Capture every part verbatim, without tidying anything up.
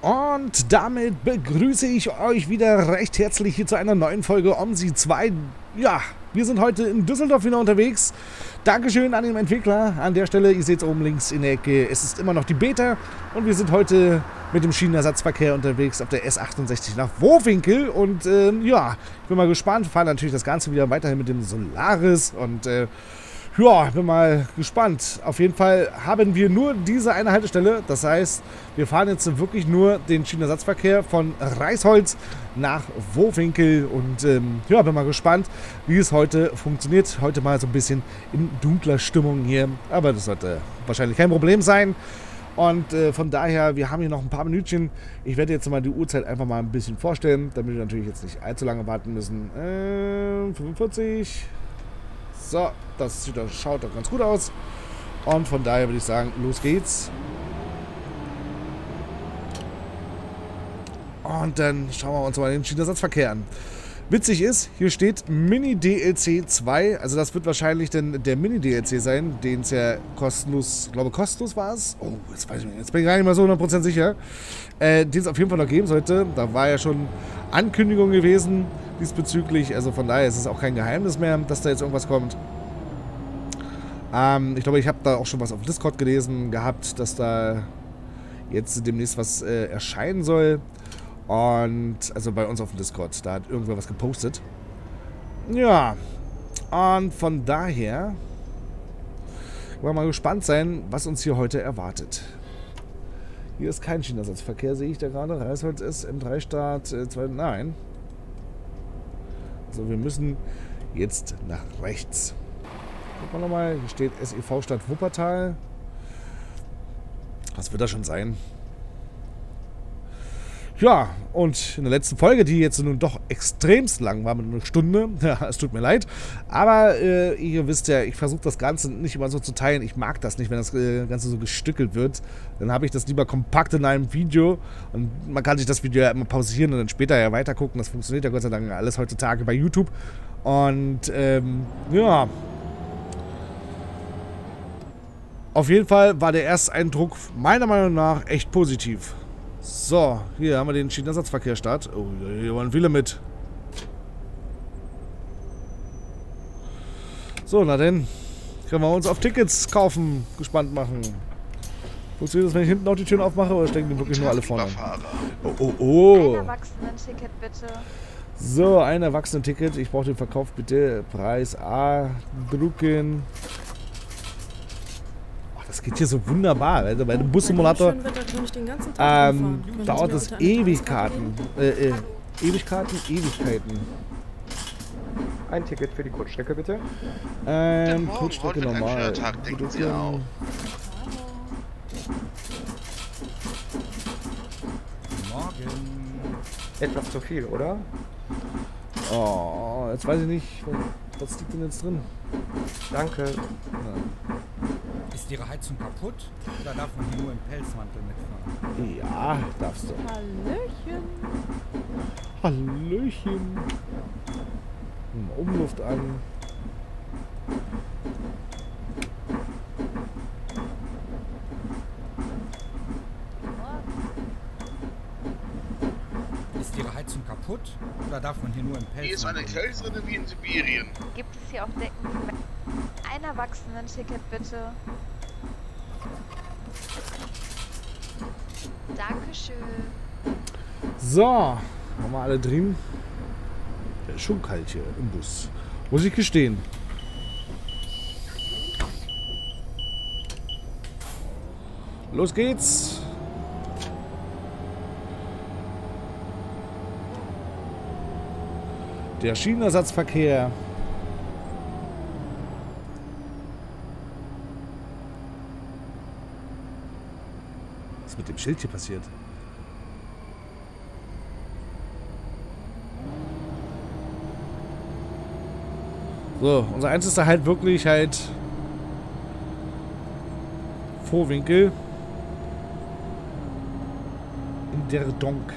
Und damit begrüße ich euch wieder recht herzlich hier zu einer neuen Folge OMSI zwei. Ja, wir sind heute in Düsseldorf wieder unterwegs. Dankeschön an den Entwickler. An der Stelle, ihr seht es oben links in der Ecke, es ist immer noch die Beta. Und wir sind heute mit dem Schienenersatzverkehr unterwegs auf der S achtundsechzig nach Vohwinkel. Und äh, ja, ich bin mal gespannt. Wir fahren natürlich das Ganze wieder weiterhin mit dem Solaris. Und äh, ja, bin mal gespannt. Auf jeden Fall haben wir nur diese eine Haltestelle. Das heißt, wir fahren jetzt wirklich nur den Schienenersatzverkehr von Reisholz nach Vohwinkel. Und ähm, ja, bin mal gespannt, wie es heute funktioniert. Heute mal so ein bisschen in dunkler Stimmung hier. Aber das sollte wahrscheinlich kein Problem sein. Und äh, von daher, wir haben hier noch ein paar Minütchen. Ich werde jetzt mal die Uhrzeit einfach mal ein bisschen vorstellen, damit wir natürlich jetzt nicht allzu lange warten müssen. Äh, fünfundvierzig. So, das sieht, das schaut doch ganz gut aus. Und von daher würde ich sagen, los geht's. Und dann schauen wir uns mal den Schienenersatzverkehr an. Witzig ist, hier steht Mini-D L C zwei. Also das wird wahrscheinlich dann der Mini-D L C sein, den es ja kostenlos, ich glaube kostenlos war es. Oh, jetzt weiß ich nicht, jetzt bin ich gar nicht mal so hundert Prozent sicher. Äh, den es auf jeden Fall noch geben sollte. Da war ja schon Ankündigung gewesen diesbezüglich. Also von daher ist es auch kein Geheimnis mehr, dass da jetzt irgendwas kommt. Ähm, ich glaube, ich habe da auch schon was auf Discord gelesen gehabt, dass da jetzt demnächst was äh, erscheinen soll. Und, also bei uns auf dem Discord, da hat irgendwer was gepostet. Ja, und von daher wollen wir mal gespannt sein, was uns hier heute erwartet. Hier ist kein Schienenersatzverkehr, sehe ich da gerade. Reisholz ist M drei Start äh, zwei, nein. Also wir müssen jetzt nach rechts. Gucken wir nochmal, hier steht S E V Stadt Wuppertal. Was wird das schon sein? Ja, und in der letzten Folge, die jetzt nun doch extremst lang war, mit einer Stunde, ja, es tut mir leid, aber äh, ihr wisst ja, ich versuche das Ganze nicht immer so zu teilen. Ich mag das nicht, wenn das äh, Ganze so gestückelt wird. Dann habe ich das lieber kompakt in einem Video und man kann sich das Video ja immer pausieren und dann später ja weiter gucken. Das funktioniert ja Gott sei Dank alles heutzutage bei YouTube. Und ähm, ja, auf jeden Fall war der Ersteindruck meiner Meinung nach echt positiv. So, hier haben wir den Schienenersatzverkehrsstart. Oh, hier waren viele mit. So, na denn. Können wir uns auf Tickets kaufen, gespannt machen. Funktioniert das, wenn ich hinten auch die Türen aufmache, oder stecken die wirklich nur alle vorne? Oh, oh, oh. Ein Erwachsenen-Ticket bitte. So, ein Erwachsenen-Ticket. Ich brauche den Verkauf bitte. Preis A. Drucken. Das geht hier so wunderbar. Also bei dem Bussimulator ähm, dauert es Ewigkeiten. Äh, äh, Ewigkeiten, Ewigkeiten. Ein Ticket für die Kurzstrecke, bitte. Ähm, Kurzstrecke normal. Denken Sie auch. Morgen. Etwas zu viel, oder? Oh, jetzt weiß ich nicht. Was liegt denn jetzt drin? Danke. Ja. Ist Ihre Heizung kaputt? Oder darf man hier nur im Pelzmantel mitfahren? Ja, darfst du. Hallöchen. Hallöchen. Umluft an. Ist Ihre Heizung kaputt? Oder darf man hier nur im Pelzmantel? Hier ist eine kältere wie in Sibirien. Gibt es hier auch Decken für ein Erwachsenen-Ticket bitte? Dankeschön. So, haben wir alle drin. Der ist schon kalt hier im Bus. Muss ich gestehen. Los geht's. Der Schienenersatzverkehr. Was ist mit dem Schild hier passiert? So, unser einziger halt wirklich halt Vohwinkel in der Donk.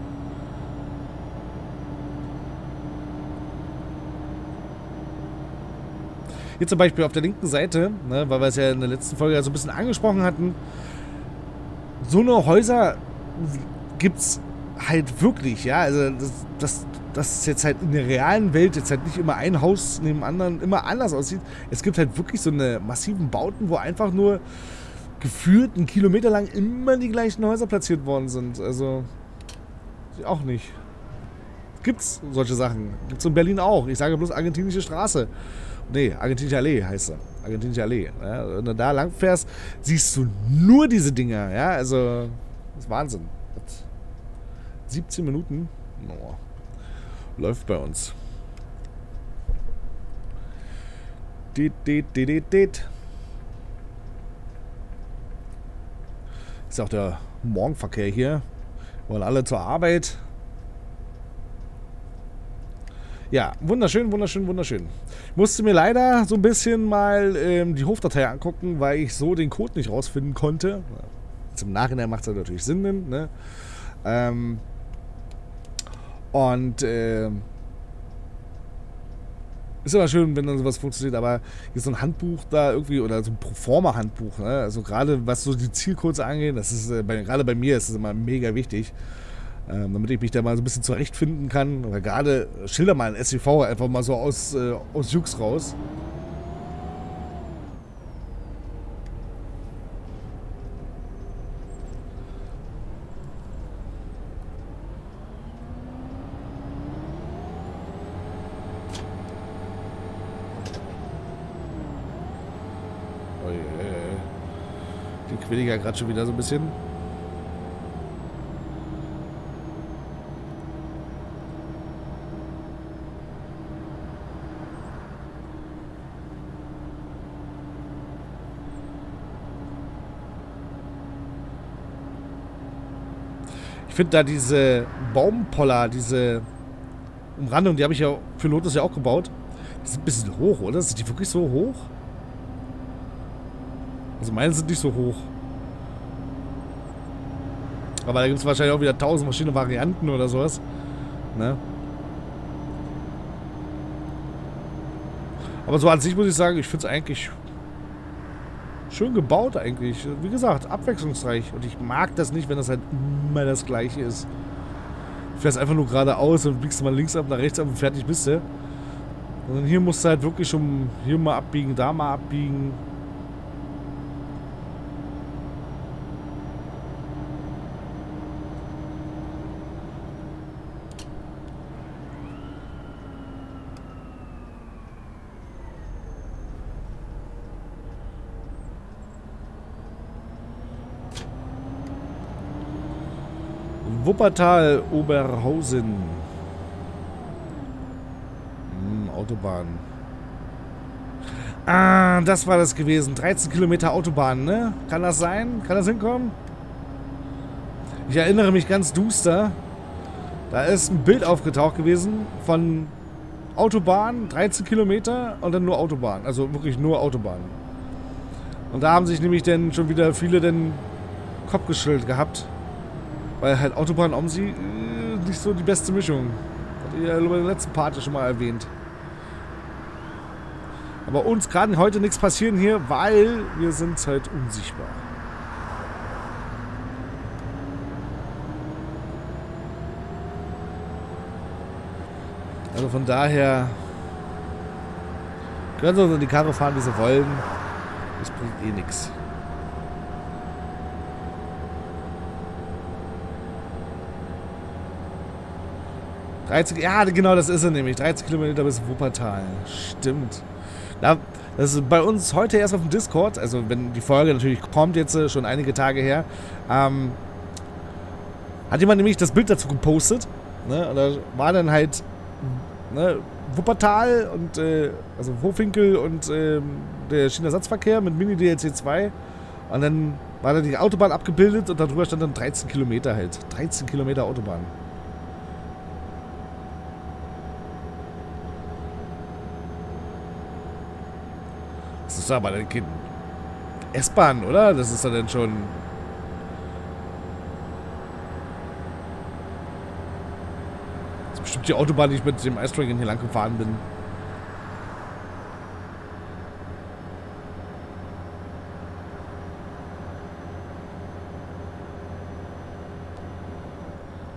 Hier zum Beispiel auf der linken Seite, ne, weil wir es ja in der letzten Folge ja so ein bisschen angesprochen hatten, so eine Häuser gibt's halt wirklich, ja, also das, das, das jetzt halt in der realen Welt jetzt halt nicht immer ein Haus neben dem anderen immer anders aussieht. Es gibt halt wirklich so eine massiven Bauten, wo einfach nur gefühlt einen Kilometer lang immer die gleichen Häuser platziert worden sind. Also, auch nicht. Gibt's solche Sachen. Gibt's in Berlin auch. Ich sage bloß Argentinische Straße. Nee, Argentinische Allee heißt sie. Argentinische Allee. Ja, wenn du da lang fährst, siehst du nur diese Dinger. Ja, also, das ist Wahnsinn. siebzehn Minuten. Oh, läuft bei uns. Det, det, det, det, det. Ist auch der Morgenverkehr hier. Wollen alle zur Arbeit. Ja, wunderschön, wunderschön, wunderschön. Ich musste mir leider so ein bisschen mal ähm, die Hofdatei angucken, weil ich so den Code nicht rausfinden konnte. Jetzt im Nachhinein macht es natürlich Sinn, ne? Ähm, und äh, ist immer schön, wenn dann sowas funktioniert, aber hier so ein Handbuch da irgendwie, oder so ein Proforma-Handbuch, ne? Also gerade was so die Zielcodes angeht, das ist äh, bei, gerade bei mir ist das immer mega wichtig, ähm, damit ich mich da mal so ein bisschen zurechtfinden kann. Oder gerade schilder mal ein S E V einfach mal so aus, äh, aus Jux raus. Die quäle ich ja gerade schon wieder so ein bisschen. Ich finde da diese Baumpoller, diese Umrandung, die habe ich ja für Lotus ja auch gebaut. Die sind ein bisschen hoch, oder? Sind die wirklich so hoch? Also meine sind nicht so hoch. Aber da gibt es wahrscheinlich auch wieder tausend verschiedene Varianten oder sowas. Ne? Aber so an sich muss ich sagen, ich finde es eigentlich schön gebaut eigentlich. Wie gesagt, abwechslungsreich. Und ich mag das nicht, wenn das halt immer das Gleiche ist. Du fährst einfach nur geradeaus und biegst mal links ab, nach rechts ab und fertig bist du. Und hier musst du halt wirklich schon hier mal abbiegen, da mal abbiegen. Wuppertal, Oberhausen. Hm, Autobahn. Ah, das war das gewesen. dreizehn Kilometer Autobahn, ne? Kann das sein? Kann das hinkommen? Ich erinnere mich ganz duster. Da ist ein Bild aufgetaucht gewesen von Autobahn, dreizehn Kilometer und dann nur Autobahn. Also wirklich nur Autobahn. Und da haben sich nämlich dann schon wieder viele den Kopf geschüttelt gehabt. Weil halt Autobahn Omsi äh, nicht so die beste Mischung. Hat ihr ja bei der letzten Party schon mal erwähnt. Aber uns kann heute nichts passieren hier, weil wir sind halt unsichtbar. Also von daher können sie uns in die Karre fahren, wie sie wollen. Das bringt eh nichts. dreizehn, ja, genau, das ist er nämlich. dreizehn Kilometer bis Wuppertal. Stimmt. Ja, das ist bei uns heute erst auf dem Discord. Also, wenn die Folge natürlich kommt, jetzt äh, schon einige Tage her. Ähm, hat jemand nämlich das Bild dazu gepostet. Ne? Und da war dann halt ne, Wuppertal und äh, also Hofwinkel und äh, der Schienenersatzverkehr mit Mini D L C zwei. Und dann war da die Autobahn abgebildet und darüber stand dann dreizehn Kilometer halt. dreizehn Kilometer Autobahn. Das ist aber ein Kind. S-Bahn, oder? Das ist ja dann schon. Das ist bestimmt die Autobahn, die ich mit dem Ice Dragon hier lang gefahren bin.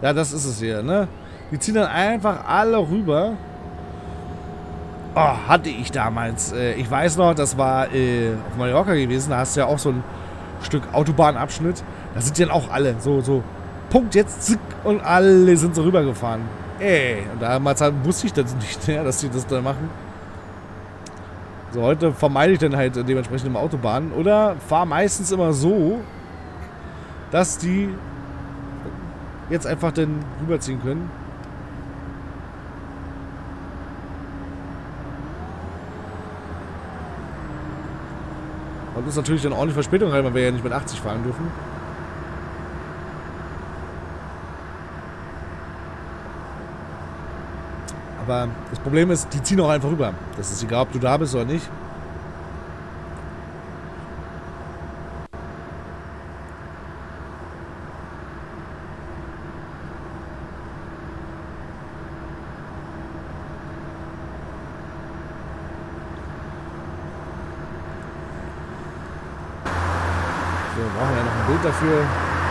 Ja, das ist es hier, ne? Die ziehen dann einfach alle rüber. Oh, hatte ich damals. Äh, ich weiß noch, das war äh, auf Mallorca gewesen. Da hast du ja auch so ein Stück Autobahnabschnitt. Da sind die dann auch alle so, so, Punkt jetzt, zick, und alle sind so rübergefahren. Ey, und damals wusste ich das nicht, ja, dass die das da machen. So, heute vermeide ich dann halt dementsprechend im Autobahn. Oder fahre meistens immer so, dass die jetzt einfach dann rüberziehen können. Und ist natürlich dann ordentlich Verspätung rein, weil wir ja nicht mit achtzig fahren dürfen. Aber das Problem ist, die ziehen auch einfach rüber. Das ist egal, ob du da bist oder nicht. So, brauchen wir ja noch ein Bild dafür.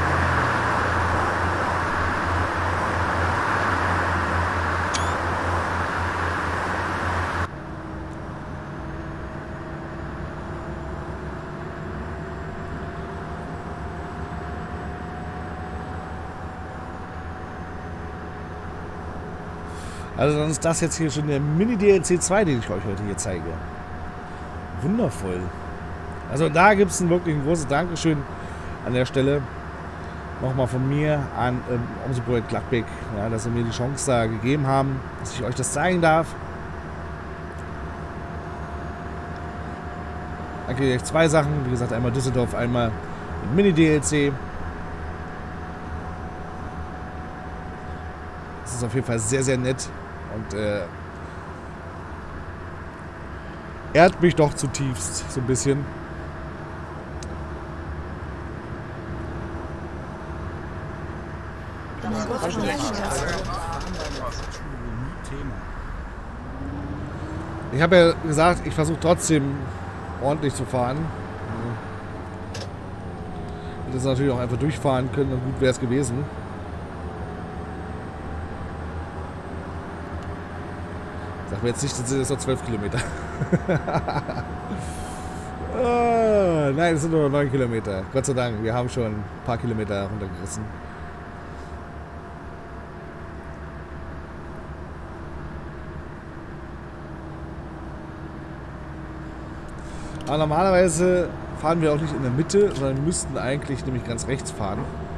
Also dann ist das jetzt hier schon der Mini-D L C zwei, den ich euch heute hier zeige. Wundervoll. Also da gibt es ein wirklich ein großes Dankeschön an der Stelle. Nochmal von mir an ähm, unser Projekt Gladbeck, ja, dass sie mir die Chance da gegeben haben, dass ich euch das zeigen darf. Danke euch zwei Sachen. Wie gesagt, einmal Düsseldorf, einmal Mini-D L C. Das ist auf jeden Fall sehr, sehr nett. Und äh, ehrt mich doch zutiefst, so ein bisschen. Ich habe ja gesagt, ich versuche trotzdem ordentlich zu fahren. Und das natürlich auch einfach durchfahren können, und gut wäre es gewesen. Sag mir jetzt nicht, das sind jetzt noch zwölf Kilometer. Oh, nein, es sind nur neun Kilometer. Gott sei Dank, wir haben schon ein paar Kilometer runtergerissen. Aber normalerweise fahren wir auch nicht in der Mitte, sondern müssten eigentlich nämlich ganz rechts fahren.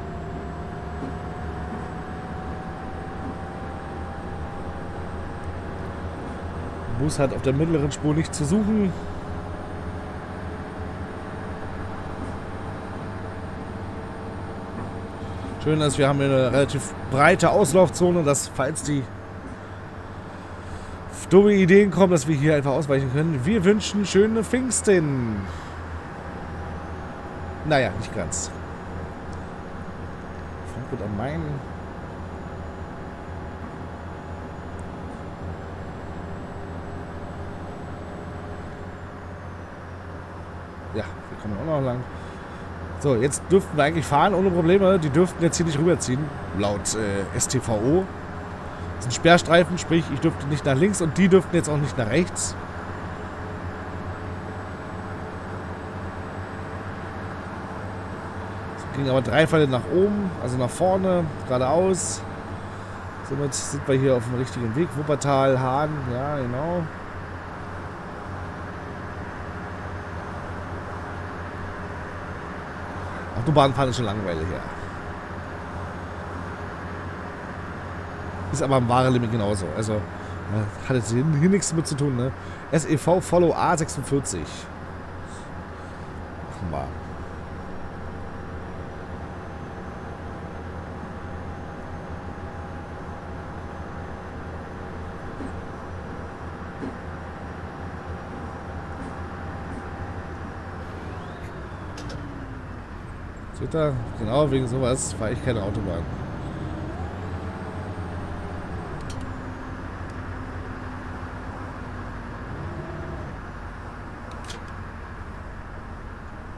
Der Bus hat auf der mittleren Spur nichts zu suchen. Schön ist, wir haben hier eine relativ breite Auslaufzone, dass falls die dumme Ideen kommen, dass wir hier einfach ausweichen können. Wir wünschen schöne Pfingsten. Naja, nicht ganz. Frankfurt am Main. Ja, hier kommen wir auch noch lang. So, jetzt dürften wir eigentlich fahren ohne Probleme. Die dürften jetzt hier nicht rüberziehen, laut äh, S T V O. Das ist ein Sperrstreifen, sprich, ich dürfte nicht nach links und die dürften jetzt auch nicht nach rechts. Es ging aber drei Pfeile nach oben, also nach vorne, geradeaus. Somit sind wir hier auf dem richtigen Weg. Wuppertal, Hahn, ja, genau. Autobahnfahren ist schon langweilig, ja. Ist aber am wahre Limit genauso. Also, hat jetzt hier, hier nichts mit zu tun, ne? S E V Follow A sechsundvierzig. Machen wir. Seht ihr? Genau wegen sowas fahre ich keine Autobahn.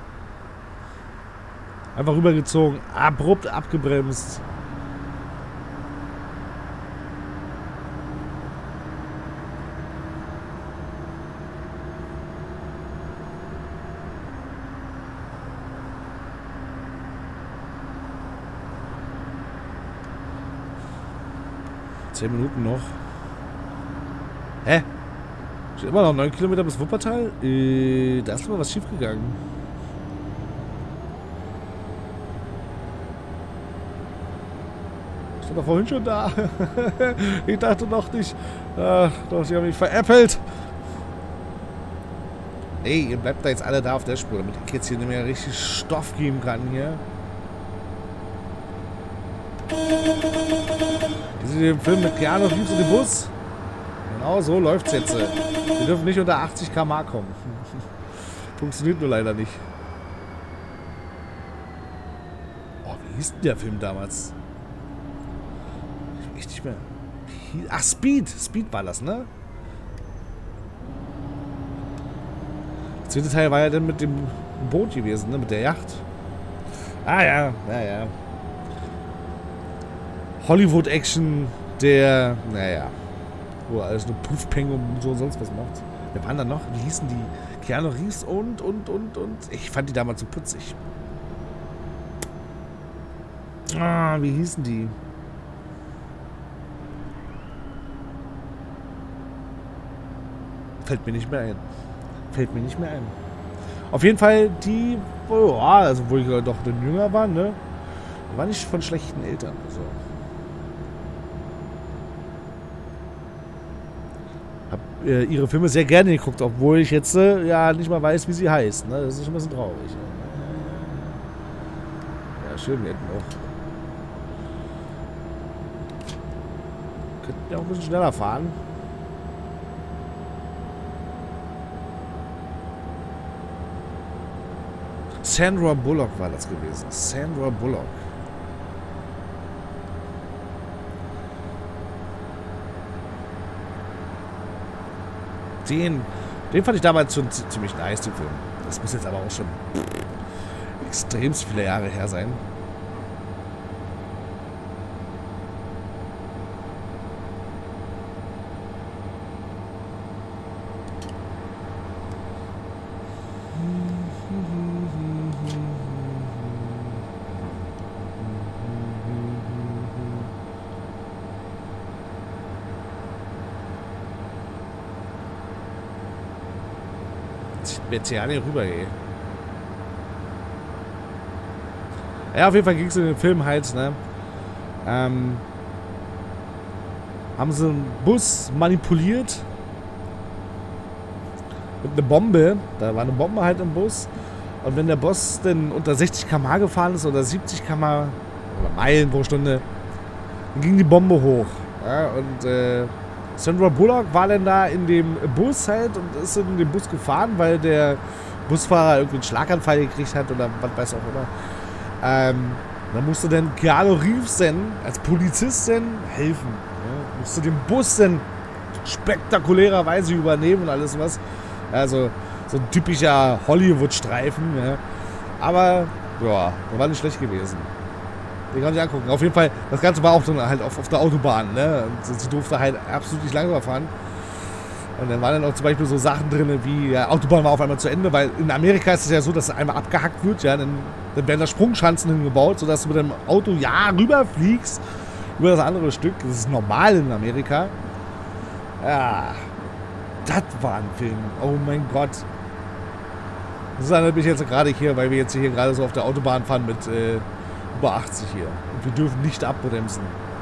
Einfach rübergezogen, abrupt abgebremst. zehn Minuten noch. Hä? Steht immer noch neun Kilometer bis Wuppertal? Äh, da ist aber was schief gegangen. Ich stand doch vorhin schon da. Ich dachte noch nicht. Ach, doch, sie haben mich veräppelt. Ey, ihr bleibt da jetzt alle da auf der Spur, damit ich jetzt hier nicht mehr richtig Stoff geben kann hier. Wie sie den Film mit Keanu Reeves und dem Bus? Genau so läuft's jetzt. Wir dürfen nicht unter achtzig Kilometer pro Stunde kommen. Funktioniert nur leider nicht. Oh, wie hieß denn der Film damals? Ich weiß nicht mehr. Ach, Speed. Speed war das, ne? Der zweite Teil war ja dann mit dem Boot gewesen, ne? Mit der Yacht. Ah ja, ja, ja. Hollywood-Action, der, naja, wo er alles nur Puffpeng und so und sonst was macht. Wer waren da noch? Wie hießen die? Keanu Reeves und, und, und, und. Ich fand die damals so putzig. Ah, wie hießen die? Fällt mir nicht mehr ein. Fällt mir nicht mehr ein. Auf jeden Fall die, oh, also wo ich doch dann jünger war, ne? War nicht von schlechten Eltern. Also. Hab äh, ihre Filme sehr gerne geguckt, obwohl ich jetzt äh, ja nicht mal weiß, wie sie heißt. Ne? Das ist schon ein bisschen traurig. Ja, schön wir hätten auch. Könnten ja auch ein bisschen schneller fahren. Sandra Bullock war das gewesen. Sandra Bullock. Den, den fand ich damals schon ziemlich nice, den Film. Das muss jetzt aber auch schon extrem viele Jahre her sein. Jetzt hier nicht rüber, ey. Ja, auf jeden Fall ging es in den Film halt, ne? Ähm, haben sie einen Bus manipuliert mit einer Bombe. Da war eine Bombe halt im Bus. Und wenn der Bus dann unter sechzig Kilometer pro Stunde gefahren ist oder siebzig Kilometer oder Meilen pro Stunde, dann ging die Bombe hoch. Ja, und äh, Sandra Bullock war dann da in dem Bus halt und ist in den Bus gefahren, weil der Busfahrer irgendwie einen Schlaganfall gekriegt hat oder was weiß auch immer. Ähm, dann musste dann Keanu Reeves dann als Polizist dann helfen. Ja, musste den Bus dann spektakulärerweise übernehmen und alles was. Also so ein typischer Hollywood-Streifen. Ja. Aber ja, der war nicht schlecht gewesen. Den kann ich angucken. Auf jeden Fall, das Ganze war auch dann halt auf, auf der Autobahn, ne? Und sie durfte halt absolut nicht langsam fahren. Und dann waren dann auch zum Beispiel so Sachen drin, wie, ja, Autobahn war auf einmal zu Ende, weil in Amerika ist es ja so, dass es einmal abgehackt wird, ja, dann, dann werden da Sprungschanzen hingebaut, sodass du mit dem Auto, ja, rüberfliegst, über das andere Stück. Das ist normal in Amerika. Ja, das war ein Film. Oh mein Gott. Das erinnert mich jetzt gerade hier, weil wir jetzt hier gerade so auf der Autobahn fahren mit, äh, über achtzig hier. Und wir dürfen nicht abbremsen.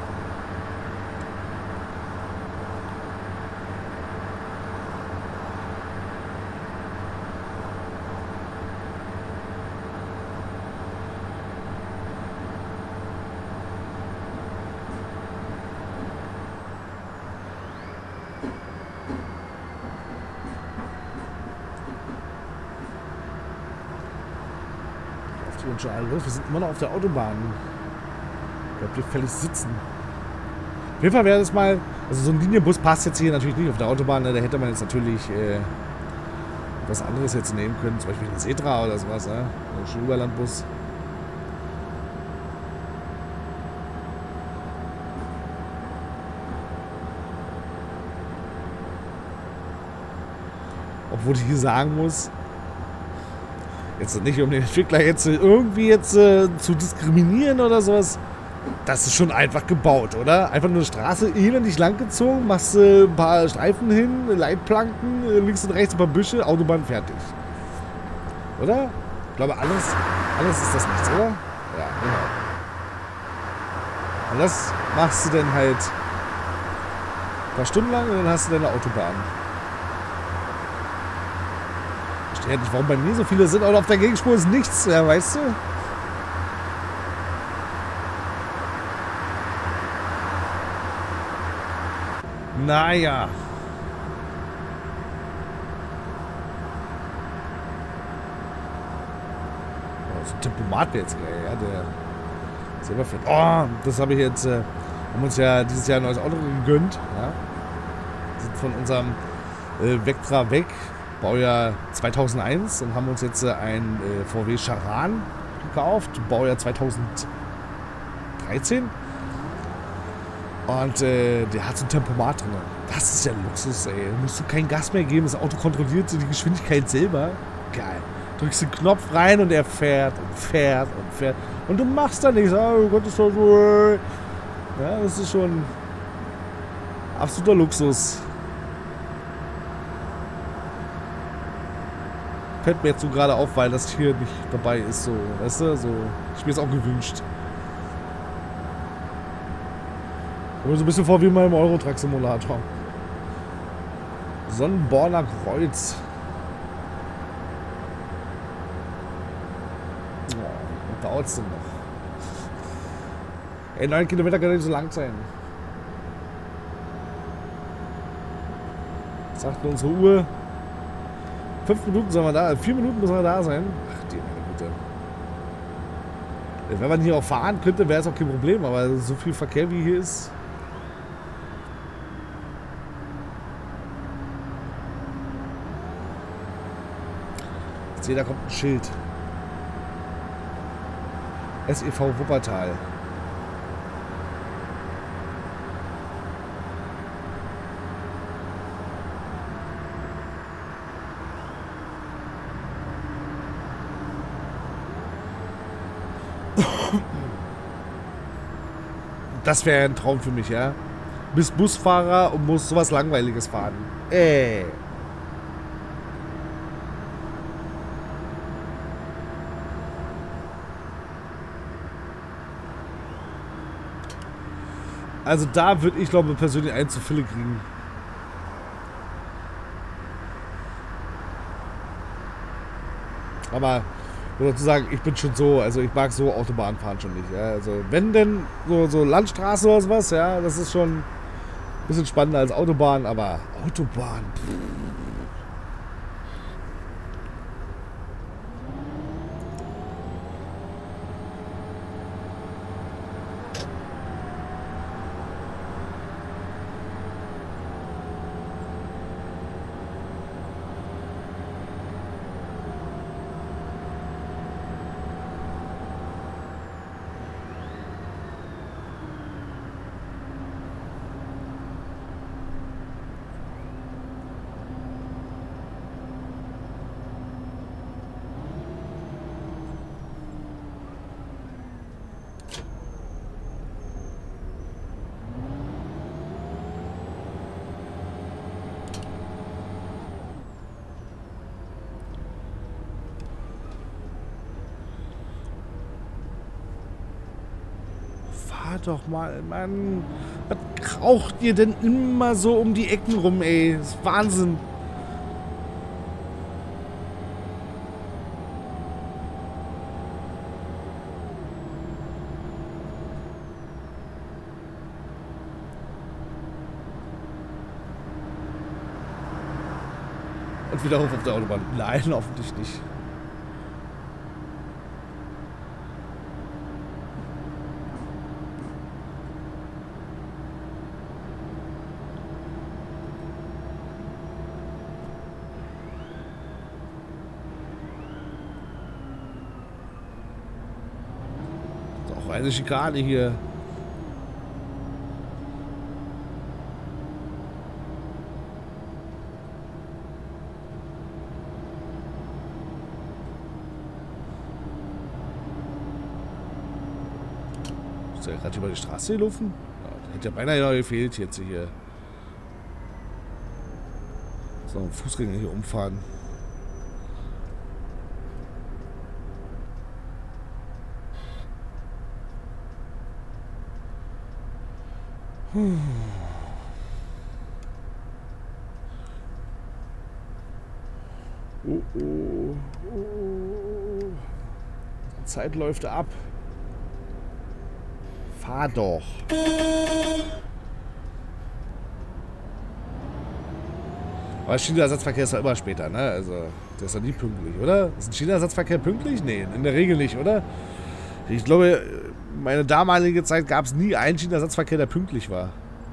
Und schon alle los. Wir sind immer noch auf der Autobahn. Ich glaube, wir völlig sitzen. Auf jeden Fall wäre das mal. Also, so ein Linienbus passt jetzt hier natürlich nicht auf der Autobahn. Ne? Da hätte man jetzt natürlich äh, was anderes jetzt nehmen können. Zum Beispiel einen Setra oder sowas. Ne? Ein Schulüberlandbus. Obwohl ich hier sagen muss. Jetzt nicht, um den Entwickler jetzt irgendwie jetzt äh, zu diskriminieren oder sowas. Das ist schon einfach gebaut, oder? Einfach nur eine Straße elendig lang gezogen, machst äh, ein paar Streifen hin, Leitplanken, äh, links und rechts ein paar Büsche, Autobahn fertig. Oder? Ich glaube, alles, alles ist das nichts, oder? Ja, genau. Und das machst du dann halt ein paar Stunden lang und dann hast du deine Autobahn. Ich verstehe nicht, warum bei mir so viele sind, aber auf der Gegenspur ist nichts, ja, weißt du? Naja. Oh, so ein Tempomat wäre jetzt geil, ja, der selber fährt. Oh, das habe ich jetzt, äh, haben uns ja dieses Jahr ein neues Auto gegönnt, ja. Sind von unserem äh, Vectra weg, Baujahr zweitausendeins und haben uns jetzt äh, ein äh, V W Charan gekauft, Baujahr zweitausenddreizehn. Und äh, der hat so ein Tempomat drin. Das ist ja Luxus, ey. Da musst du kein Gas mehr geben, das Auto kontrolliert die Geschwindigkeit selber. Geil. Drückst den Knopf rein und er fährt und fährt und fährt. Und du machst da nichts. Oh Gott, ist das so. Ja, das ist schon absoluter Luxus. Fällt mir jetzt so gerade auf, weil das hier nicht dabei ist. So, weißt du, so. Ich mir es auch gewünscht. Kommt so ein bisschen vor wie in meinem Eurotruck-Simulator. Sonnenborner Kreuz. Oh, was dauert's denn noch? Ey, neun Kilometer kann nicht so lang sein. Was sagt denn unsere Uhr? Fünf Minuten sollen wir da, vier Minuten müssen wir da sein. Ach, die meine Güte. Wenn man hier auch fahren könnte, wäre es auch kein Problem, aber so viel Verkehr wie hier ist. Ich sehe, da kommt ein Schild. S E V Wuppertal. Das wäre ein Traum für mich, ja. Bist Busfahrer und musst sowas Langweiliges fahren. Ey. Also da würde ich, glaube ich, persönlich einen zu viele kriegen. Aber ich muss dazu sagen, ich bin schon so, also ich mag so Autobahnfahren schon nicht. Ja. Also wenn denn so, so Landstraße oder sowas, ja, das ist schon ein bisschen spannender als Autobahn, aber Autobahn. Pff. Fahr doch mal, Mann. Was kraucht ihr denn immer so um die Ecken rum, ey? Das ist Wahnsinn. Und wieder hoch auf der Autobahn. Nein, hoffentlich nicht. Auch eine Schikane hier. Ist er gerade über die Straße gelaufen? Ja, das hätte ja beinahe noch gefehlt jetzt hier. So, ein Fußgänger hier umfahren. Hm. Oh, oh, oh. Die Zeit läuft ab. Fahr doch. Aber Schienenersatzverkehr ist ja immer später, ne? Also, der ist ja nie pünktlich, oder? Ist ein Schienenersatzverkehr pünktlich? Nee, in der Regel nicht, oder? Ich glaube, meine damalige Zeit gab es nie einen Schienenersatzverkehr, der pünktlich war.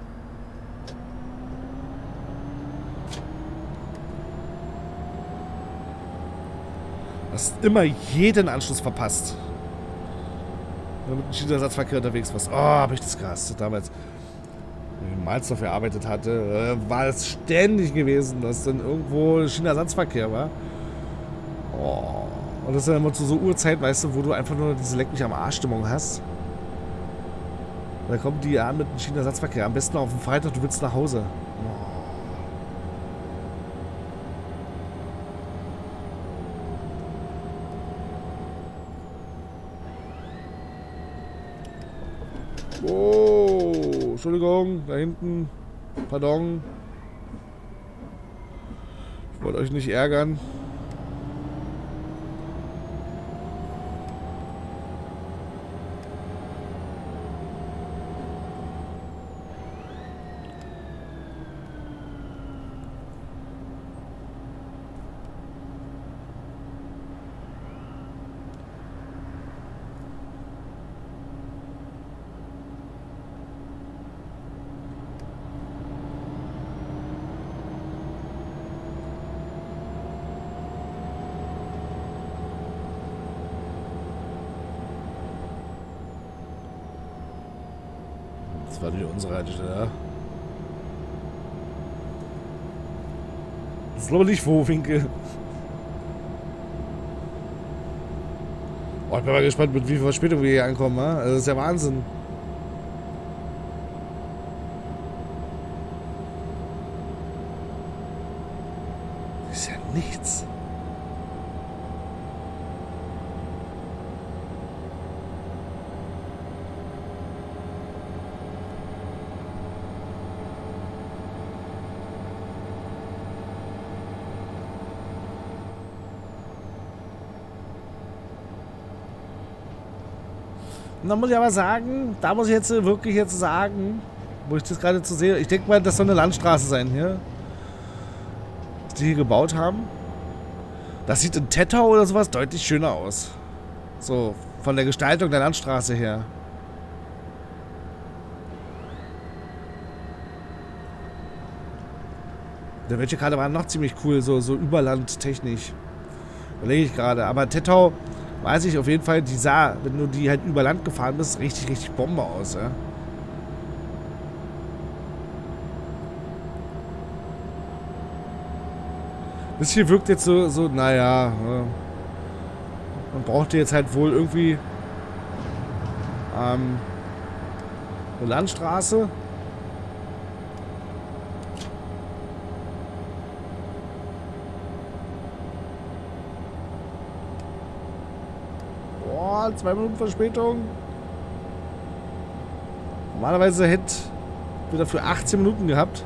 Du hast immer jeden Anschluss verpasst. Wenn du mit dem Schienenersatzverkehr unterwegs warst. Oh, hab ich das gehasst. Damals, wenn ich in Malzdorf gearbeitet hatte, war es ständig gewesen, dass dann irgendwo Schienenersatzverkehr war. Oh. Und das ist dann immer zu so Uhrzeit, weißt du, wo du einfach nur diese Leck mich am Arsch-Stimmung hast. Da kommt die an mit dem Schienenersatzverkehr. Am besten auf dem Freitag, du willst nach Hause. Oh, Entschuldigung, da hinten. Pardon. Ich wollte euch nicht ärgern. Das war nicht unsere Haltestelle, ja. Das ist glaube ich nicht Vorwinkel. Oh, ich bin mal gespannt, mit wie viel Verspätung wir hier ankommen, ja? Also das ist ja Wahnsinn. Das ist ja nichts. Und dann muss ich aber sagen, da muss ich jetzt wirklich jetzt sagen, wo ich das gerade zu sehe, ich denke mal, das soll eine Landstraße sein hier, die hier gebaut haben. Das sieht in Tettau oder sowas deutlich schöner aus. So, von der Gestaltung der Landstraße her. Der welche gerade war noch ziemlich cool, so, so überlandtechnisch. Überlege ich gerade, aber Tettau, weiß ich auf jeden Fall, die sah, wenn du die halt über Land gefahren bist, richtig, richtig Bombe aus, ja. Das hier wirkt jetzt so, so naja, ja. Man braucht jetzt halt wohl irgendwie ähm, eine Landstraße. Zwei Minuten Verspätung. Normalerweise hätte wir dafür achtzehn Minuten gehabt.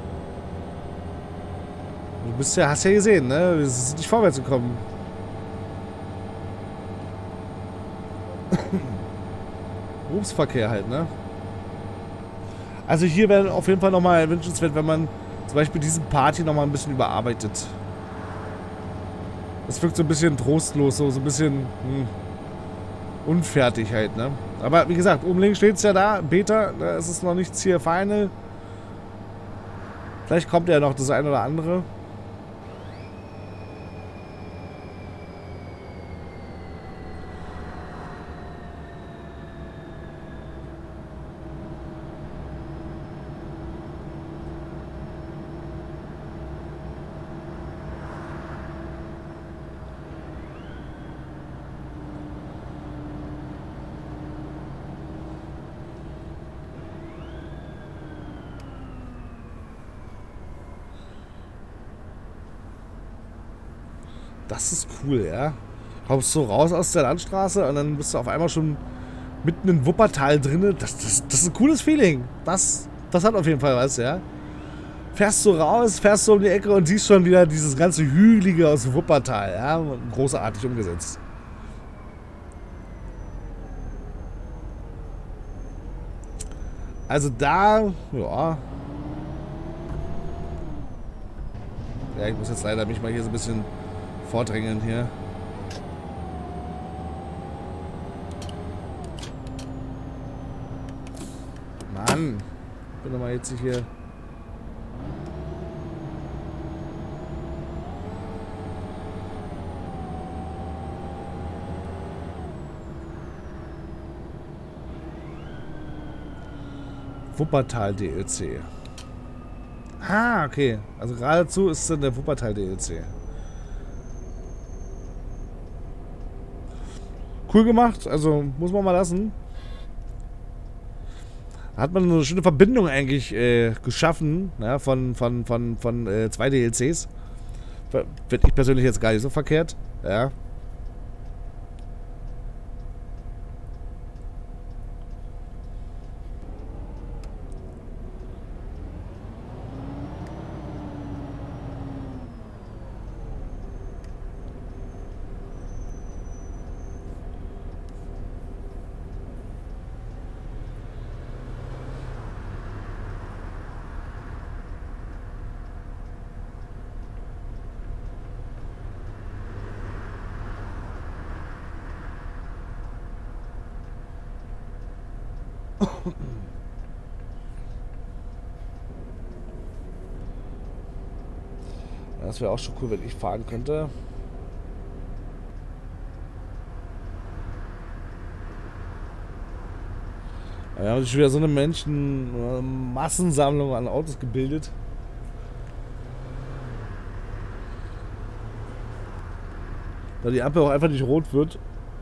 Du bist ja, hast ja gesehen, ne? Wir sind nicht vorwärts gekommen. Berufsverkehr halt, ne? Also hier wäre auf jeden Fall nochmal wünschenswert, wenn man zum Beispiel diesen Part hier nochmal ein bisschen überarbeitet. Das wirkt so ein bisschen trostlos, so, so ein bisschen hm, unfertig halt, ne? Aber wie gesagt, oben links steht es ja da, Beta, da ist es noch nichts hier Final. Vielleicht kommt ja noch das ein oder andere. Das ist cool, ja. Kommst so raus aus der Landstraße und dann bist du auf einmal schon mitten in Wuppertal drin. Das, das, das ist ein cooles Feeling. Das, das hat auf jeden Fall was, ja. Fährst du raus, fährst du um die Ecke und siehst schon wieder dieses ganze Hügelige aus Wuppertal, ja. Großartig umgesetzt. Also da, ja. Ja, ich muss jetzt leider mich mal hier so ein bisschen vordrängeln hier. Mann, ich bin doch mal jetzt hier. Wuppertal D L C. Ah, okay. Also geradezu ist dann der Wuppertal D L C. Cool gemacht, also muss man mal lassen. Hat man eine schöne Verbindung eigentlich äh, geschaffen, ja, von, von, von, von äh, zwei D L Cs. Finde ich persönlich jetzt gar nicht so verkehrt. Ja. Das wäre auch schon cool, wenn ich fahren könnte. Wir haben schon wieder so eine Menschen-Massensammlung an Autos gebildet. Da die Ampel auch einfach nicht rot wird.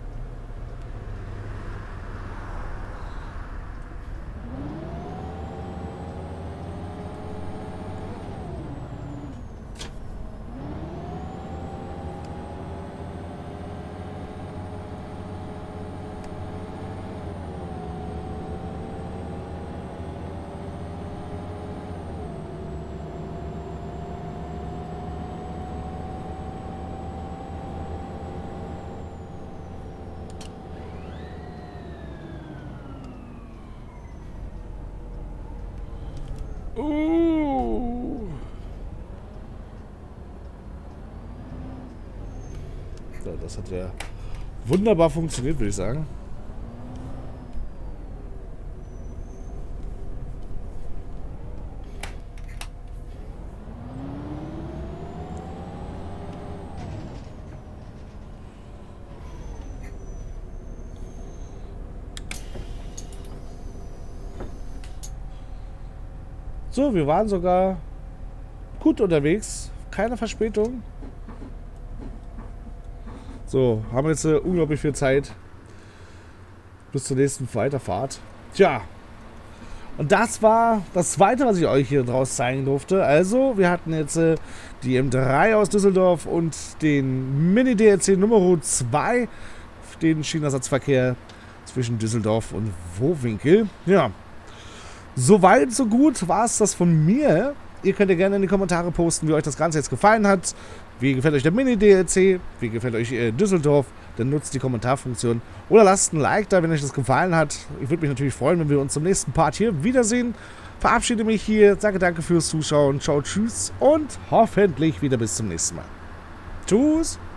Uh. Ja, das hat ja wunderbar funktioniert, würde ich sagen. So, wir waren sogar gut unterwegs. Keine Verspätung. So, haben jetzt äh, unglaublich viel Zeit bis zur nächsten Weiterfahrt. Tja. Und das war das zweite, was ich euch hier draus zeigen durfte. Also, wir hatten jetzt äh, die M drei aus Düsseldorf und den Mini-D L C Nummer zwei, den Schienenersatzverkehr zwischen Düsseldorf und Vohwinkel. Ja. Soweit, so gut war es das von mir. Ihr könnt ja gerne in die Kommentare posten, wie euch das Ganze jetzt gefallen hat. Wie gefällt euch der Mini-D L C? Wie gefällt euch äh, Düsseldorf? Dann nutzt die Kommentarfunktion. Oder lasst ein Like da, wenn euch das gefallen hat. Ich würde mich natürlich freuen, wenn wir uns zum nächsten Part hier wiedersehen. Verabschiede mich hier. Sage danke fürs Zuschauen. Ciao, tschüss. Und hoffentlich wieder bis zum nächsten Mal. Tschüss.